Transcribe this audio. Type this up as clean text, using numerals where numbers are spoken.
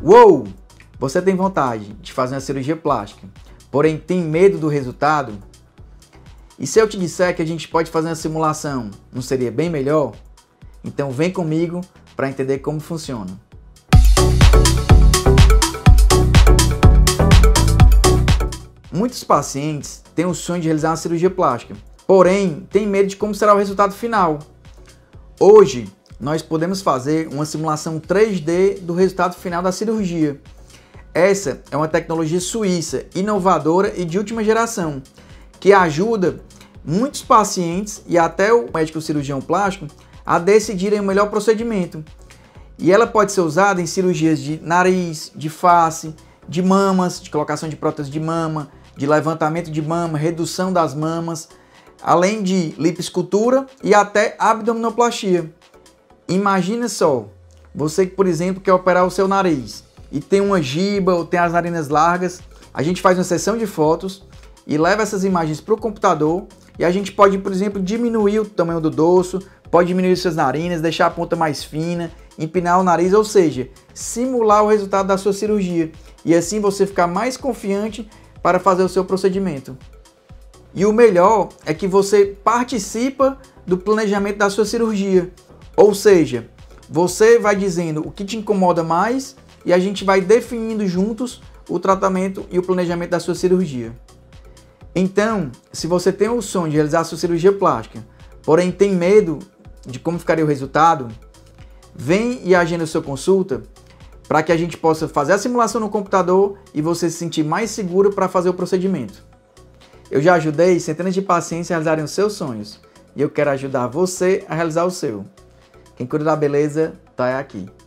Uou! Você tem vontade de fazer uma cirurgia plástica, porém tem medo do resultado? E se eu te disser que a gente pode fazer uma simulação, não seria bem melhor? Então vem comigo para entender como funciona. Muitos pacientes têm o sonho de realizar uma cirurgia plástica, porém têm medo de como será o resultado final. Hoje, nós podemos fazer uma simulação 3D do resultado final da cirurgia. Essa é uma tecnologia suíça, inovadora e de última geração, que ajuda muitos pacientes e até o médico cirurgião plástico a decidirem o melhor procedimento. E ela pode ser usada em cirurgias de nariz, de face, de mamas, de colocação de prótese de mama, de levantamento de mama, redução das mamas, além de lipoescultura e até abdominoplastia. Imagina só, você que, por exemplo, quer operar o seu nariz e tem uma giba ou tem as narinas largas, a gente faz uma sessão de fotos e leva essas imagens para o computador e a gente pode, por exemplo, diminuir o tamanho do dorso, pode diminuir suas narinas, deixar a ponta mais fina, empinar o nariz, ou seja, simular o resultado da sua cirurgia e assim você ficar mais confiante para fazer o seu procedimento. E o melhor é que você participa do planejamento da sua cirurgia, ou seja, você vai dizendo o que te incomoda mais e a gente vai definindo juntos o tratamento e o planejamento da sua cirurgia. Então, se você tem o sonho de realizar a sua cirurgia plástica, porém tem medo de como ficaria o resultado, vem e agenda sua consulta para que a gente possa fazer a simulação no computador e você se sentir mais seguro para fazer o procedimento. Eu já ajudei centenas de pacientes a realizarem os seus sonhos e eu quero ajudar você a realizar o seu. Quem cuida da beleza tá aqui.